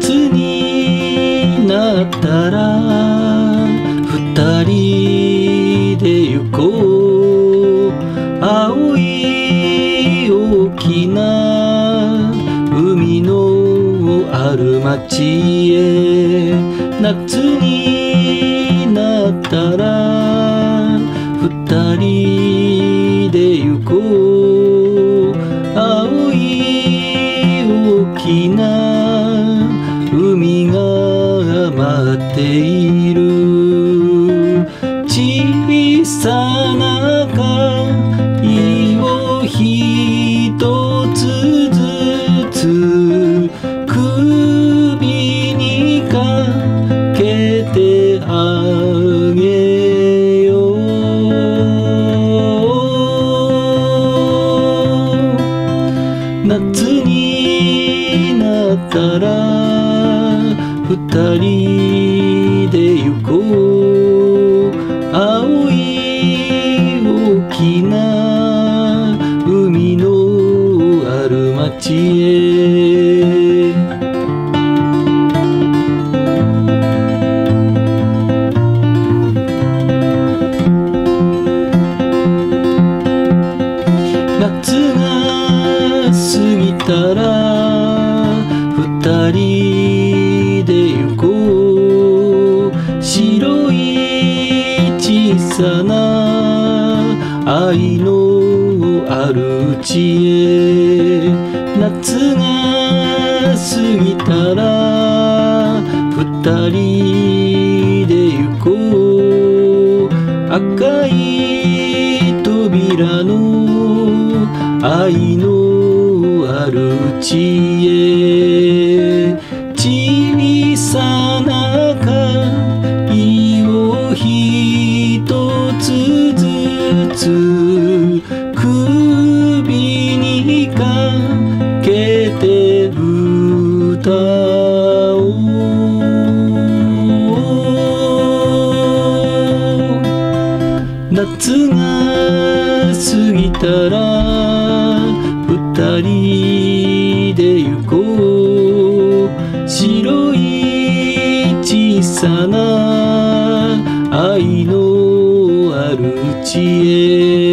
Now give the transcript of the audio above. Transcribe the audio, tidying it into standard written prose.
夏になったら二人で行こう。青い大きな海のある町へ。夏になったら二人で行こう。青い大きな海が待っている。小さな貝を一つずつ首にかけてあげよう。夏になったら二人で行こう。青い大きな海のある町へ。夏が過ぎたら二人で行こう。白い小さな愛のある家へ。夏が過ぎたら二人で行こう。赤い扉の愛のある地へ。小さな貝を一つずつ首にかけて歌おう。夏が過ぎたら二人で行こう。白い小さな愛のある地へ。